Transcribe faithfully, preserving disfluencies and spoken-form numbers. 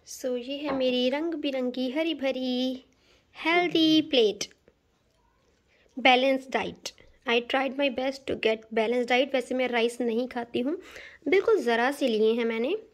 सो so, ये है मेरी रंग बिरंगी हरी भरी healthy plate, balance diet. I tried my best to get balance diet. वैसे मैं राइस नहीं खाती हूँ, बिल्कुल ज़रा से लिए हैं मैंने,